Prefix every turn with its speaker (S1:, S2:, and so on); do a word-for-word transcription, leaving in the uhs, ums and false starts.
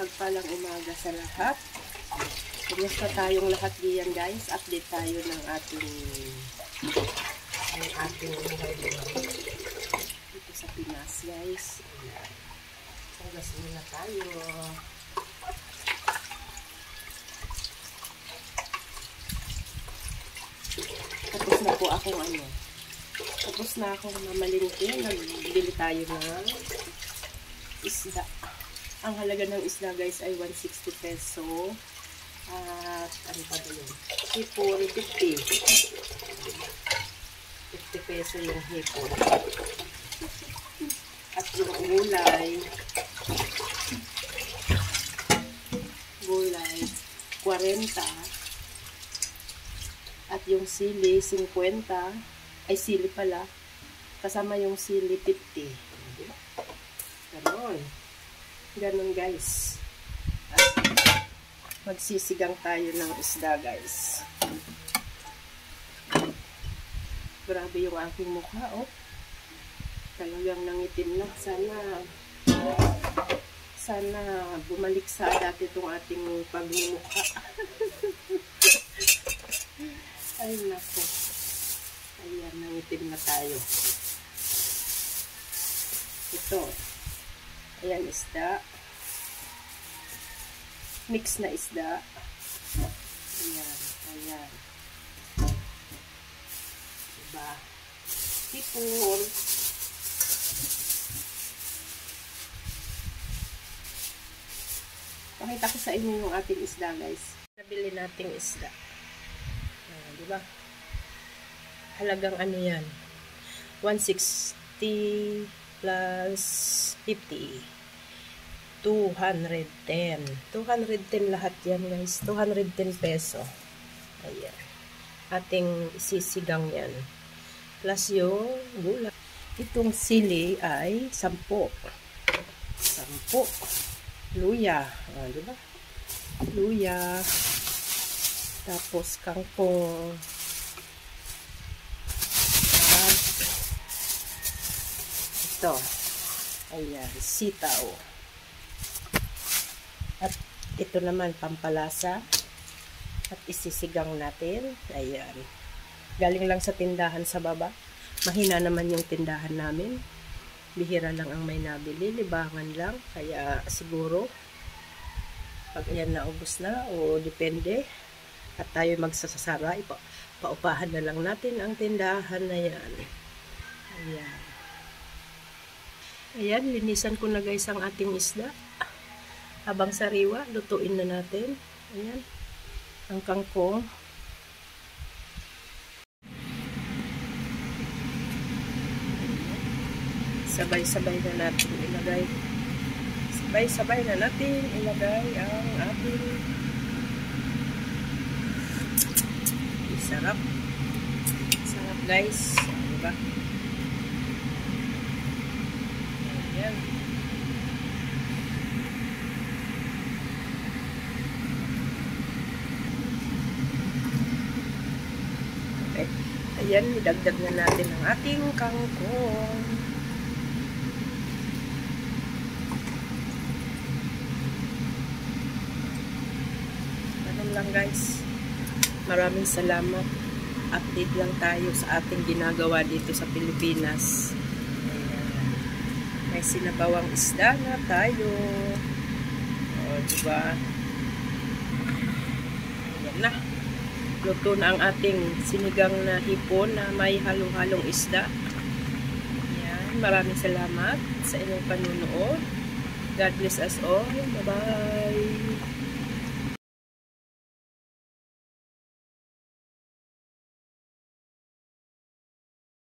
S1: Mapagpalang umaga sa lahat. Kumusta tayong lahat diyan guys? Update tayo ng ating ng ating buhay dito sa Pinas guys. Hugas muna tayo. Tapos na po akong ano. Tapos na akong mamalingki. Nagbili tayo ng isda. Ang halaga ng isda guys ay one hundred sixty peso. At ano pa ba yun? Hipon, fifty. fifty peso yung hipon. At yung gulay. Gulay, forty. At yung sili, fifty. Ay, sili pala. Kasama yung sili, fifty. Ganon. Ganon guys. At magsisigang tayo ng isda guys. Grabe yung aking mukha, oh. Talagang nangitim na. Sana sana bumalik sa dati itong ating pagmumukha. Ay nako. Ayan, nangitim na tayo. Ito. Ayan, isda. Mix na isda. Ayan, ayan. Diba? Hipon. Pakita ko sa inyo yung ating isda, guys. Nabili nating isda. Ayan, diba? Halagang ano yan? one hundred sixty plus fifty. two hundred ten. two hundred ten lahat yan guys. two hundred ten peso. Ayan. Ating sisigang yan. Plus yung gulay. Itong sili ay sampo. Sampo. Luya. Ah, diba? Luya. Tapos kangkong. At ito. Ayan. Sitaw. At ito naman pampalasa. At isisigang natin. Ayan. Galing lang sa tindahan sa baba. Mahina naman yung tindahan namin. Bihira lang ang may nabili. Libangan lang. Kaya siguro pag ayan naubos na o depende. At tayo magsasasara. Ipa, paupahan na lang natin ang tindahan na yan. Ayan. Ayan. Linisan ko na guys ang ating isda. Habang sariwa, lutuin na natin. Ayan. Ang kangkong. Sabay-sabay na natin ilagay. Sabay-sabay na natin ilagay ang ating sarap. Sarap guys. Diba? Ayan. Ayan, idagdag na natin ang ating kangkong. Ganun lang guys. Maraming salamat. Update lang tayo sa ating ginagawa dito sa Pilipinas. Ayan. May sinabawang isda na tayo. O, diba? Ayan na. Luto na ang ating sinigang na hipon na may halong-halong isda. Ayan. Maraming salamat sa inyong panunood. God bless us all. Bye-bye.